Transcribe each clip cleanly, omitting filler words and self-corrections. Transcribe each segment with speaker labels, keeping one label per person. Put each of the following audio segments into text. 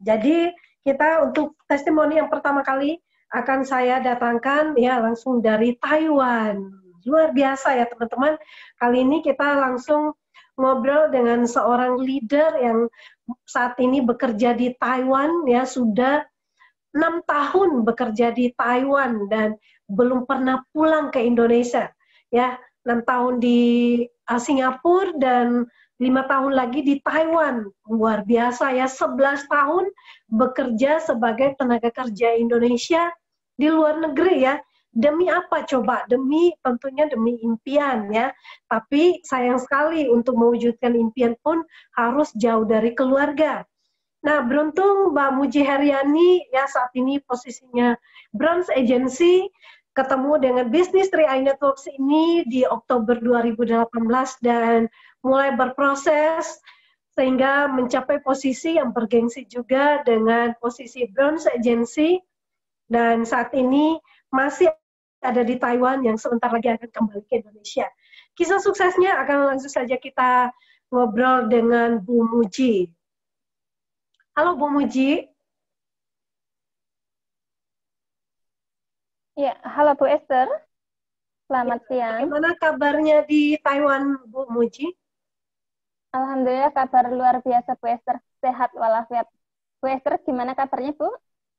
Speaker 1: Jadi kita untuk testimoni yang pertama kali akan saya datangkan ya langsung dari Taiwan. Luar biasa ya teman-teman. Kali ini kita langsung ngobrol dengan seorang leader yang saat ini bekerja di Taiwan ya, sudah 6 tahun bekerja di Taiwan dan belum pernah pulang ke Indonesia ya. 6 tahun di Singapura dan 5 tahun lagi di Taiwan. Luar biasa ya, 11 tahun bekerja sebagai tenaga kerja Indonesia di luar negeri ya. Demi apa coba? Tentunya demi impian ya. Tapi sayang sekali untuk mewujudkan impian pun harus jauh dari keluarga. Nah, beruntung Mbak Muji Heriani ya saat ini posisinya Branch Agency, ketemu dengan bisnis 3i Networks ini di Oktober 2018 dan mulai berproses sehingga mencapai posisi yang bergengsi juga dengan posisi Branch Agency, dan saat ini masih ada di Taiwan yang sebentar lagi akan kembali ke Indonesia. Kisah suksesnya akan langsung saja kita ngobrol dengan Bu Muji. Halo Bu Muji.
Speaker 2: Ya, halo Bu Esther. Selamat siang.
Speaker 1: Bagaimana kabarnya di Taiwan, Bu Muji?
Speaker 2: Alhamdulillah kabar luar biasa Bu Esther. Sehat walafiat. Bu Esther, gimana kabarnya Bu?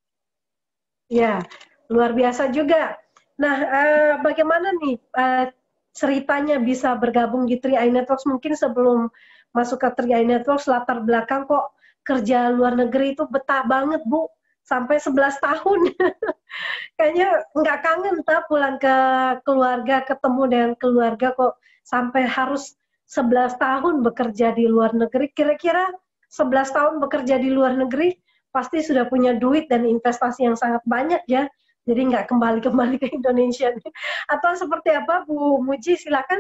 Speaker 1: Ya, luar biasa juga. Nah, bagaimana nih ceritanya bisa bergabung di 3i Networks? Mungkin sebelum masuk ke 3i Networks, latar belakang kok kerja luar negeri itu betah banget Bu, sampai 11 tahun. Kayaknya nggak kangen pulang ke keluarga, ketemu dengan keluarga kok sampai harus 11 tahun bekerja di luar negeri. Kira-kira 11 tahun bekerja di luar negeri pasti sudah punya duit dan investasi yang sangat banyak ya. Jadi nggak kembali-kembali ke Indonesia. Atau seperti apa Bu Muji, silakan.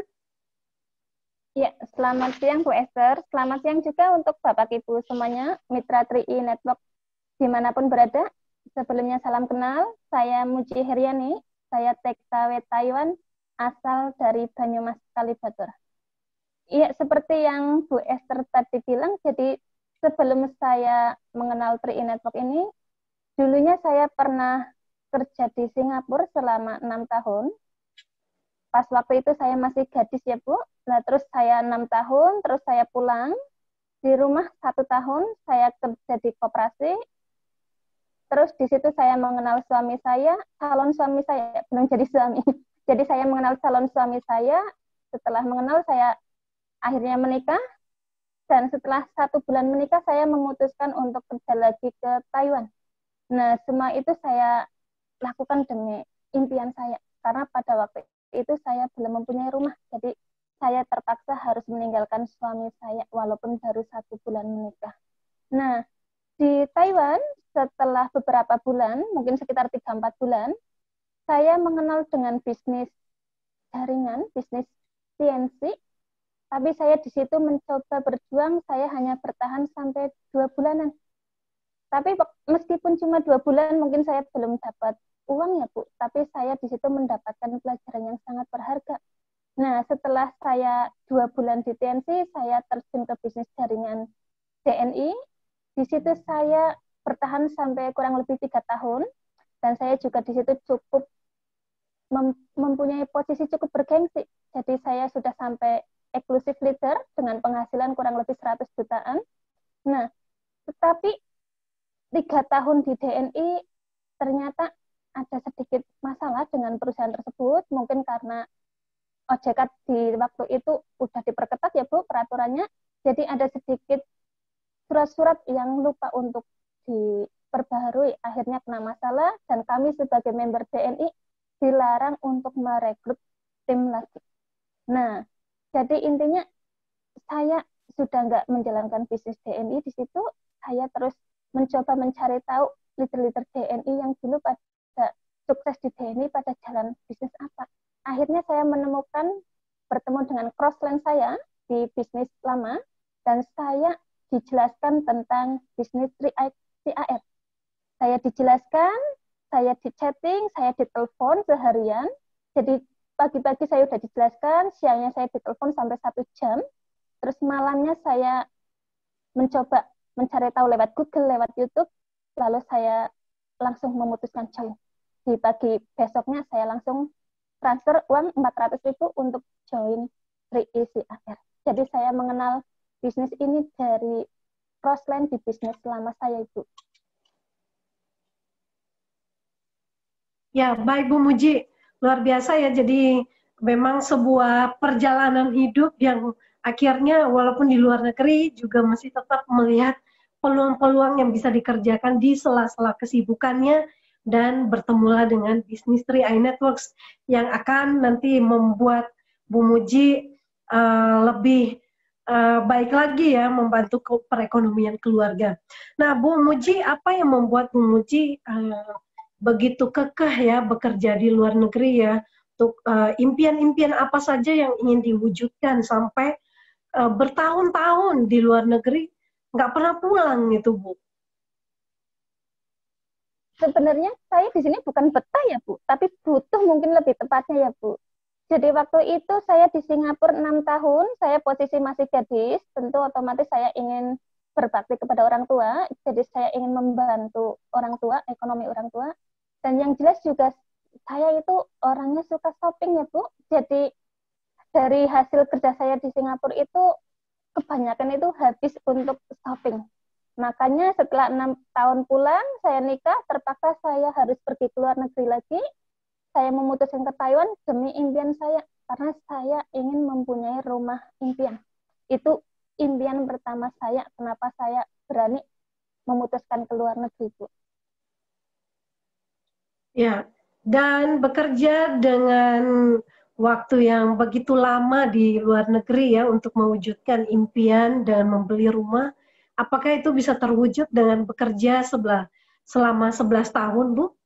Speaker 2: Ya, selamat siang Bu Esther. Selamat siang juga untuk Bapak Ibu semuanya, Mitra 3i Network dimanapun berada. Sebelumnya salam kenal, saya Muji Heriani, saya TKW Taiwan, asal dari Banyumas, Kalibatur. Iya, seperti yang Bu Esther tadi bilang, jadi sebelum saya mengenal 3i Network ini, dulunya saya pernah kerja di Singapura selama 6 tahun. Pas waktu itu saya masih gadis ya Bu, nah terus saya 6 tahun, terus saya pulang, di rumah 1 tahun, saya kerja di koperasi. Terus di situ saya mengenal suami saya, calon suami saya, belum jadi suami. Jadi saya mengenal calon suami saya, setelah mengenal saya akhirnya menikah, dan setelah 1 bulan menikah saya memutuskan untuk kerja lagi ke Taiwan. Nah, semua itu saya lakukan demi impian saya, karena pada waktu itu saya belum mempunyai rumah, jadi saya terpaksa harus meninggalkan suami saya walaupun baru 1 bulan menikah. Nah, di Taiwan setelah beberapa bulan, mungkin sekitar 3-4 bulan, saya mengenal dengan bisnis jaringan, bisnis CNC, tapi saya di situ mencoba berjuang, saya hanya bertahan sampai 2 bulanan. Tapi meskipun cuma 2 bulan, mungkin saya belum dapat uang ya Bu, tapi saya di situ mendapatkan pelajaran yang sangat berharga. Nah, setelah saya 2 bulan di TNC, saya terjun ke bisnis jaringan DNI. Di situ saya bertahan sampai kurang lebih 3 tahun, dan saya juga di situ cukup mempunyai posisi cukup bergengsi. Jadi saya sudah sampai exclusive leader dengan penghasilan kurang lebih 100 jutaan. Nah, tetapi 3 tahun di DNI ternyata ada sedikit masalah dengan perusahaan tersebut, mungkin karena OJK di waktu itu udah diperketat ya Bu peraturannya, jadi ada sedikit surat-surat yang lupa untuk diperbaharui, akhirnya kena masalah, dan kami sebagai member DNI dilarang untuk merekrut tim lagi. Nah, jadi intinya saya sudah nggak menjalankan bisnis DNI di situ, saya terus mencoba mencari tahu leader-leader DNI yang dulu pada sukses di DNI pada jalan bisnis apa. Akhirnya saya menemukan, bertemu dengan crossline saya di bisnis lama, dan saya dijelaskan tentang bisnis 3i CAR. Saya dijelaskan, saya di chatting, saya ditelepon seharian. Jadi pagi-pagi saya sudah dijelaskan, siangnya saya ditelepon sampai 1 jam. Terus malamnya saya mencoba mencari tahu lewat Google, lewat YouTube, lalu saya langsung memutuskan join. Di pagi besoknya saya langsung transfer uang 400.000 untuk join 3ECAR. Jadi saya mengenal bisnis ini dari crossline di bisnis selama saya, Ibu.
Speaker 1: Ya, baik Bu Muji. Luar biasa ya, jadi memang sebuah perjalanan hidup yang akhirnya walaupun di luar negeri juga masih tetap melihat peluang-peluang yang bisa dikerjakan di sela-sela kesibukannya dan bertemulah dengan bisnis 3i Networks yang akan nanti membuat Bu Muji lebih baik lagi ya, membantu perekonomian keluarga. Nah, Bu Muji, apa yang membuat Bu Muji begitu kekeh ya bekerja di luar negeri ya, untuk impian-impian apa saja yang ingin diwujudkan sampai bertahun-tahun di luar negeri nggak pernah pulang gitu, Bu?
Speaker 2: Sebenarnya saya di sini bukan betah ya, Bu, tapi butuh mungkin lebih tepatnya ya, Bu. Jadi waktu itu saya di Singapura 6 tahun, saya posisi masih gadis, tentu otomatis saya ingin berbakti kepada orang tua, jadi saya ingin membantu orang tua, ekonomi orang tua, dan yang jelas juga saya itu orangnya suka shopping ya, Bu. Jadi dari hasil kerja saya di Singapura itu kebanyakan itu habis untuk shopping. Makanya setelah 6 tahun pulang, saya nikah, terpaksa saya harus pergi ke luar negeri lagi. Saya memutuskan ke Taiwan demi impian saya, karena saya ingin mempunyai rumah impian. Itu impian pertama saya, kenapa saya berani memutuskan ke luar negeri, Bu.
Speaker 1: Ya, dan bekerja dengan waktu yang begitu lama di luar negeri ya untuk mewujudkan impian dan membeli rumah, apakah itu bisa terwujud dengan bekerja selama 11 tahun, Bu?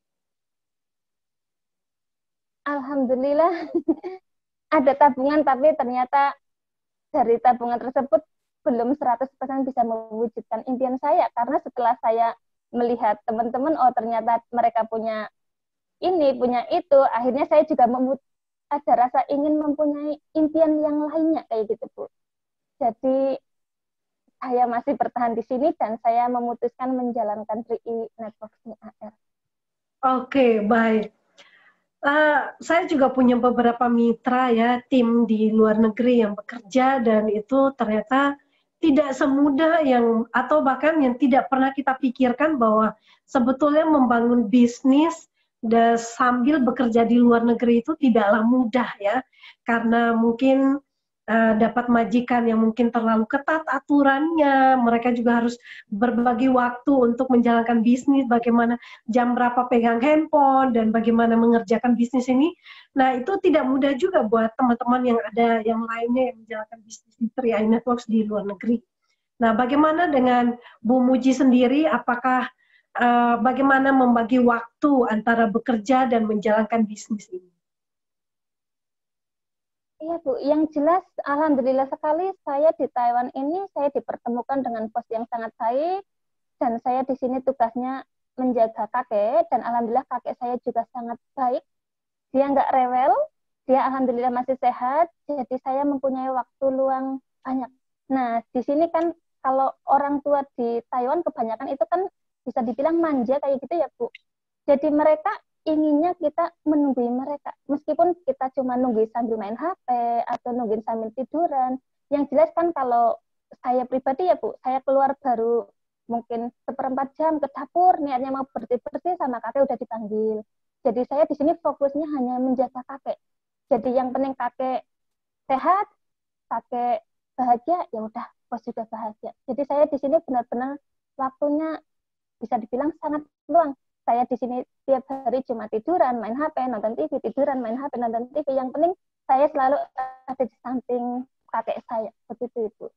Speaker 2: Alhamdulillah ada tabungan, tapi ternyata dari tabungan tersebut belum 100% bisa mewujudkan impian saya, karena setelah saya melihat teman-teman, oh ternyata mereka punya ini, punya itu, akhirnya saya juga ada rasa ingin mempunyai impian yang lainnya kayak gitu, Bu. Jadi saya masih bertahan di sini dan saya memutuskan menjalankan 3i Networks AR.
Speaker 1: Oke, baik. Saya juga punya beberapa mitra ya, tim di luar negeri yang bekerja, dan itu ternyata tidak semudah yang, atau bahkan yang tidak pernah kita pikirkan bahwa sebetulnya membangun bisnis dan sambil bekerja di luar negeri itu tidaklah mudah ya, karena mungkin dapat majikan yang mungkin terlalu ketat aturannya, mereka juga harus berbagi waktu untuk menjalankan bisnis, bagaimana jam berapa pegang handphone, dan bagaimana mengerjakan bisnis ini. Nah, itu tidak mudah juga buat teman-teman yang ada yang lainnya yang menjalankan bisnis di 3i Networks di luar negeri. Nah, bagaimana dengan Bu Muji sendiri, apakah bagaimana membagi waktu antara bekerja dan menjalankan bisnis ini?
Speaker 2: Iya, Bu, yang jelas alhamdulillah sekali saya di Taiwan ini saya dipertemukan dengan bos yang sangat baik, dan saya di sini tugasnya menjaga kakek, dan alhamdulillah kakek saya juga sangat baik. Dia nggak rewel, dia alhamdulillah masih sehat, jadi saya mempunyai waktu luang banyak. Nah, di sini kan kalau orang tua di Taiwan kebanyakan itu kan bisa dibilang manja kayak gitu ya, Bu. Jadi mereka inginnya kita menunggui mereka, meskipun kita cuma nungguin sambil main HP atau nungguin sambil tiduran. Yang jelas kan kalau saya pribadi ya, Bu, saya keluar baru mungkin 1/4 jam ke dapur, niatnya mau bersih-bersih sama kakek udah dipanggil. Jadi saya di sini fokusnya hanya menjaga kakek. Jadi yang penting kakek sehat, kakek bahagia, ya udah, bos juga bahagia. Jadi saya di sini benar-benar waktunya bisa dibilang sangat luang. Saya di sini tiap hari cuma tiduran, main HP, nonton TV, tiduran, main HP, nonton TV. Yang penting saya selalu ada di samping kakek saya. Begitu, Ibu.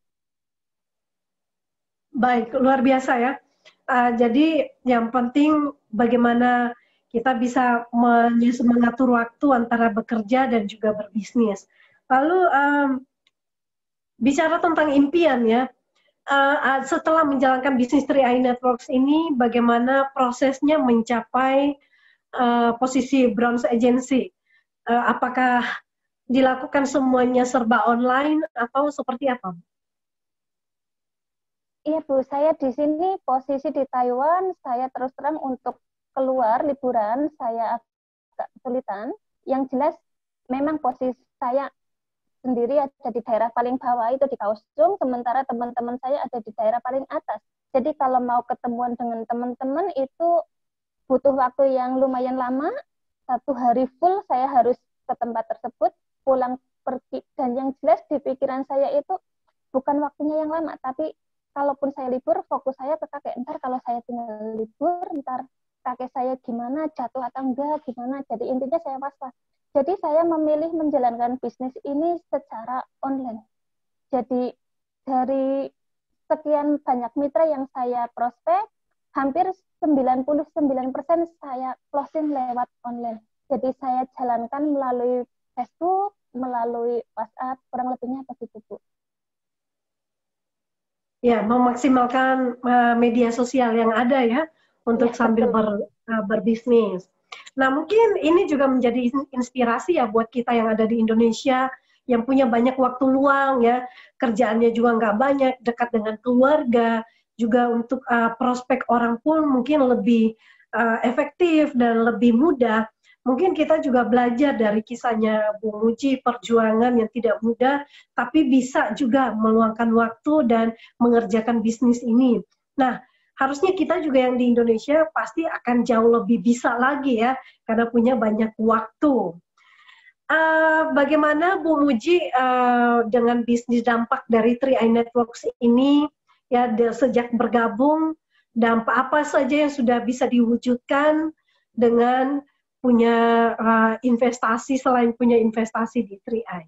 Speaker 1: Baik, luar biasa ya. Jadi yang penting bagaimana kita bisa mengatur waktu antara bekerja dan juga berbisnis. Lalu bicara tentang impian ya, setelah menjalankan bisnis 3i Networks ini, bagaimana prosesnya mencapai posisi bronze agency? Apakah dilakukan semuanya serba online atau seperti apa?
Speaker 2: Iya Bu, saya di sini posisi di Taiwan, saya terus terang untuk keluar liburan, saya agak kesulitan. Yang jelas memang posisi saya sendiri ada di daerah paling bawah itu di Kaohsiung, sementara teman-teman saya ada di daerah paling atas. Jadi kalau mau ketemuan dengan teman-teman itu butuh waktu yang lumayan lama, 1 hari full saya harus ke tempat tersebut, pulang pergi. Dan yang jelas di pikiran saya itu bukan waktunya yang lama, tapi kalaupun saya libur, fokus saya ke kakek. Ntar kalau saya tinggal libur, ntar kakek saya gimana, jatuh atau enggak, gimana. Jadi intinya saya was-was. Jadi saya memilih menjalankan bisnis ini secara online. Jadi dari sekian banyak mitra yang saya prospek, hampir 99% saya closing lewat online. Jadi saya jalankan melalui Facebook, melalui WhatsApp, kurang lebihnya begitu, Bu.
Speaker 1: Ya, memaksimalkan media sosial yang ada ya untuk
Speaker 2: Ya,
Speaker 1: sambil
Speaker 2: betul.
Speaker 1: berbisnis. Nah, mungkin ini juga menjadi inspirasi ya buat kita yang ada di Indonesia yang punya banyak waktu luang ya, kerjaannya juga nggak banyak, dekat dengan keluarga, juga untuk prospek orang pun mungkin lebih efektif dan lebih mudah. Mungkin kita juga belajar dari kisahnya Bu Muji, perjuangan yang tidak mudah, tapi bisa juga meluangkan waktu dan mengerjakan bisnis ini. Nah, harusnya kita juga yang di Indonesia pasti akan jauh lebih bisa lagi ya, karena punya banyak waktu. Bagaimana Bu Muji dengan bisnis dampak dari 3i Networks ini ya sejak bergabung, dampak apa saja yang sudah bisa diwujudkan dengan punya investasi selain punya investasi di 3i?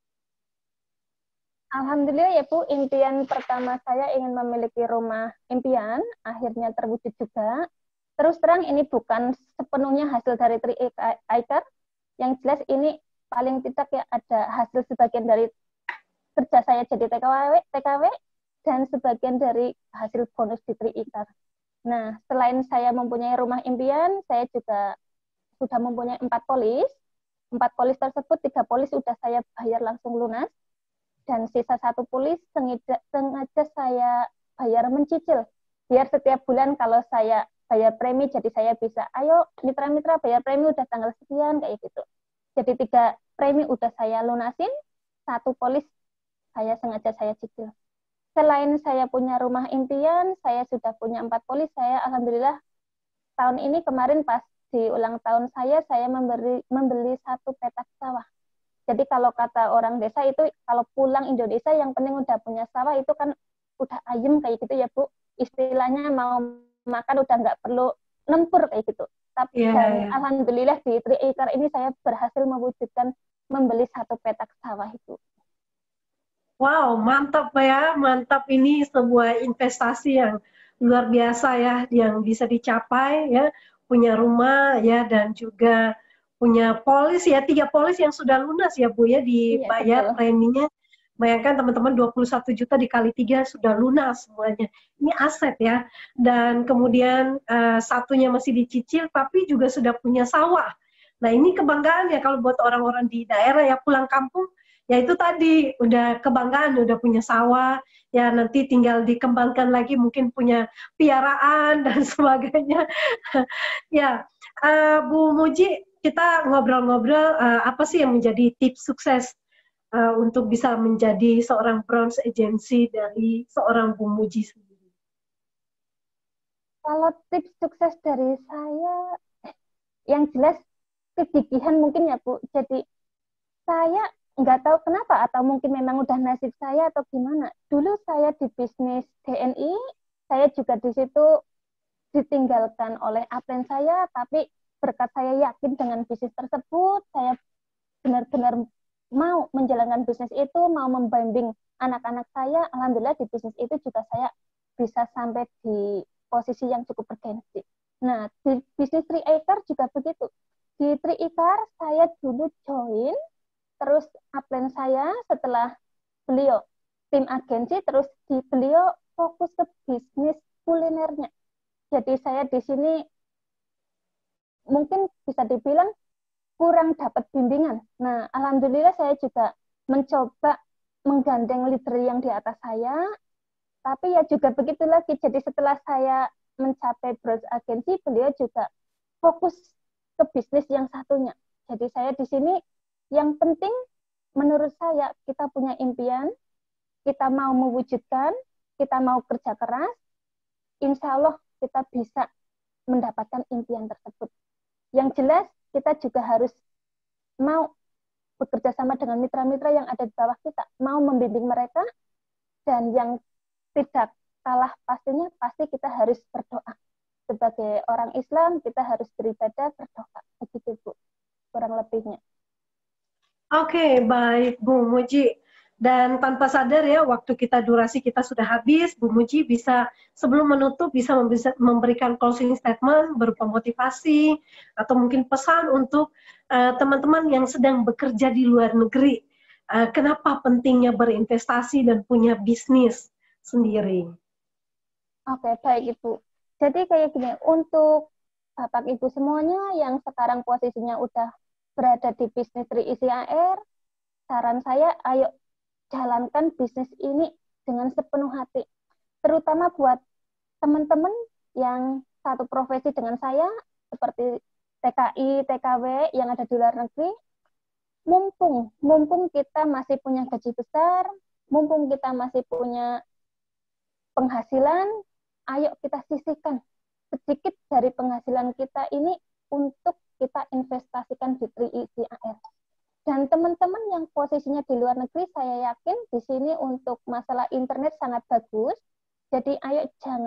Speaker 2: Alhamdulillah ya Bu, impian pertama saya ingin memiliki rumah impian, akhirnya terwujud juga. Terus terang ini bukan sepenuhnya hasil dari 3i Car, yang jelas ini paling tidak ya ada hasil sebagian dari kerja saya jadi TKW dan sebagian dari hasil bonus di 3i Car. Nah, selain saya mempunyai rumah impian, saya juga sudah mempunyai 4 polis. 4 polis tersebut, 3 polis sudah saya bayar langsung lunas, dan sisa 1 polis sengaja saya bayar mencicil. Biar setiap bulan kalau saya bayar premi, jadi saya bisa, ayo mitra-mitra bayar premi udah tanggal sekian, kayak gitu. Jadi 3 premi udah saya lunasin, 1 polis saya sengaja saya cicil. Selain saya punya rumah impian, saya sudah punya 4 polis. Saya alhamdulillah tahun ini kemarin pas di ulang tahun saya membeli 1 petak sawah. Jadi kalau kata orang desa itu kalau pulang Indonesia yang penting udah punya sawah itu kan udah ayem kayak gitu ya Bu. Istilahnya mau makan udah nggak perlu nempur kayak gitu.
Speaker 1: Iya,
Speaker 2: Dan
Speaker 1: ya.
Speaker 2: alhamdulillah di 3i Car ini saya berhasil mewujudkan membeli 1 petak sawah itu.
Speaker 1: Wow, mantap ya, mantap, ini sebuah investasi yang luar biasa ya, yang bisa dicapai ya, punya rumah ya, dan juga punya polis ya, 3 polis yang sudah lunas ya Bu ya,
Speaker 2: Iya
Speaker 1: dibayar
Speaker 2: betul.
Speaker 1: preminya. Bayangkan teman-teman 21 juta dikali 3 sudah lunas semuanya. Ini aset ya. Dan kemudian satunya masih dicicil, tapi juga sudah punya sawah. Nah ini kebanggaan ya kalau buat orang-orang di daerah ya pulang kampung, ya itu tadi udah kebanggaan, udah punya sawah, ya nanti tinggal dikembangkan lagi mungkin punya piaraan dan sebagainya. Ya, Bu Muji, kita ngobrol-ngobrol apa sih yang menjadi tips sukses untuk bisa menjadi seorang bronze agency dari seorang Bu Muji sendiri?
Speaker 2: Kalau tips sukses dari saya, yang jelas kegigihan mungkin ya Bu. Jadi saya nggak tahu kenapa, atau mungkin memang udah nasib saya atau gimana. Dulu saya di bisnis DNI, saya juga di situ ditinggalkan oleh upline saya, tapi berkat saya yakin dengan bisnis tersebut, saya benar-benar mau menjalankan bisnis itu, mau membimbing anak-anak saya. Alhamdulillah di bisnis itu juga saya bisa sampai di posisi yang cukup bergengsi. Nah, di bisnis 3i Car juga begitu. Di 3i Car saya dulu join, terus upline saya setelah beliau tim agensi, terus di beliau fokus ke bisnis kulinernya. Jadi saya di sini mungkin bisa dibilang kurang dapat bimbingan. Nah, alhamdulillah saya juga mencoba menggandeng leader yang di atas saya, Tapi ya juga begitu lagi. Jadi setelah saya mencapai growth agency, beliau juga fokus ke bisnis yang satunya. Jadi saya di sini yang penting menurut saya kita punya impian, kita mau mewujudkan, kita mau kerja keras, insya Allah kita bisa mendapatkan impian tersebut. Yang jelas kita juga harus mau bekerja sama dengan mitra-mitra yang ada di bawah kita, mau membimbing mereka, dan yang tidak kalah pastinya pasti kita harus berdoa. Sebagai orang Islam kita harus beribadah, berdoa. Begitu Bu, kurang lebihnya.
Speaker 1: Oke, baik Bu Muji. Dan tanpa sadar ya, waktu kita durasi kita sudah habis, Bu Muji bisa sebelum menutup bisa memberikan closing statement berupa motivasi atau mungkin pesan untuk teman-teman yang sedang bekerja di luar negeri. Kenapa pentingnya berinvestasi dan punya bisnis sendiri?
Speaker 2: Oke, baik Ibu. Jadi kayak gini, untuk Bapak Ibu semuanya yang sekarang posisinya udah berada di bisnis ICAR, saran saya ayo jalankan bisnis ini dengan sepenuh hati. Terutama buat teman-teman yang satu profesi dengan saya, seperti TKI, TKW yang ada di luar negeri, mumpung kita masih punya gaji besar, mumpung kita masih punya penghasilan, ayo kita sisihkan sedikit dari penghasilan kita ini untuk kita investasikan di ICAR. Dan teman-teman yang posisinya di luar negeri, saya yakin di sini untuk masalah internet sangat bagus. Jadi ayo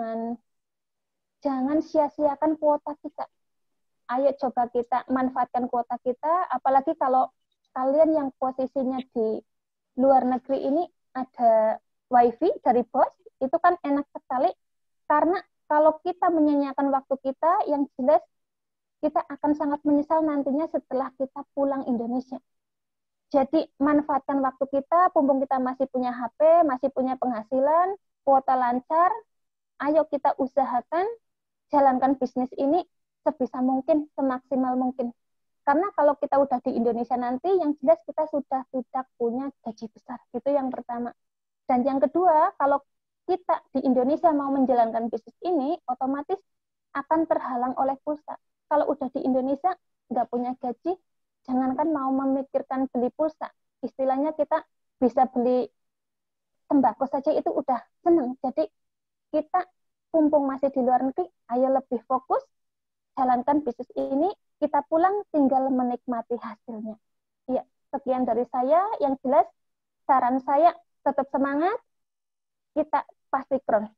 Speaker 2: jangan sia-siakan kuota kita. Ayo coba kita manfaatkan kuota kita, apalagi kalau kalian yang posisinya di luar negeri ini ada wifi dari bos, itu kan enak sekali. Karena kalau kita menyanyiakan waktu kita, yang jelas kita akan sangat menyesal nantinya setelah kita pulang Indonesia. Jadi manfaatkan waktu kita, mumpung kita masih punya HP, masih punya penghasilan, kuota lancar, ayo kita usahakan jalankan bisnis ini sebisa mungkin, semaksimal mungkin. Karena kalau kita udah di Indonesia nanti, yang jelas kita sudah tidak punya gaji besar. Itu yang pertama. Dan yang kedua, kalau kita di Indonesia mau menjalankan bisnis ini, otomatis akan terhalang oleh pulsa. Kalau udah di Indonesia, nggak punya gaji, jangankan mau memikirkan beli pulsa. Istilahnya kita bisa beli sembako saja itu udah seneng. Jadi kita mumpung masih di luar negeri, ayo lebih fokus, jalankan bisnis ini, kita pulang tinggal menikmati hasilnya. Ya, sekian dari saya. Yang jelas, saran saya tetap semangat, kita pasti crown.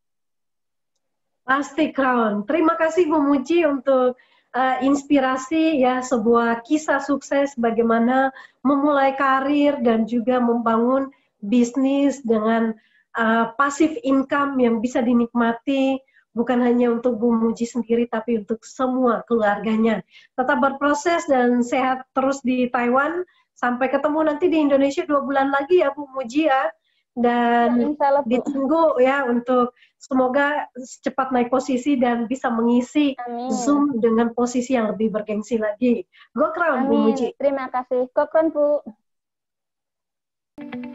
Speaker 1: Pasti crown. Terima kasih Bu Muji untuk inspirasi ya, sebuah kisah sukses bagaimana memulai karir dan juga membangun bisnis dengan passive income yang bisa dinikmati bukan hanya untuk Bu Muji sendiri tapi untuk semua keluarganya. Tetap berproses dan sehat terus di Taiwan. Sampai ketemu nanti di Indonesia 2 bulan lagi ya Bu Muji ya. Dan ditunggu ya untuk semoga cepat naik posisi dan bisa mengisi Zoom dengan posisi yang lebih bergengsi lagi. Go Crown Bu Muji.
Speaker 2: Terima kasih. Go Crown Bu.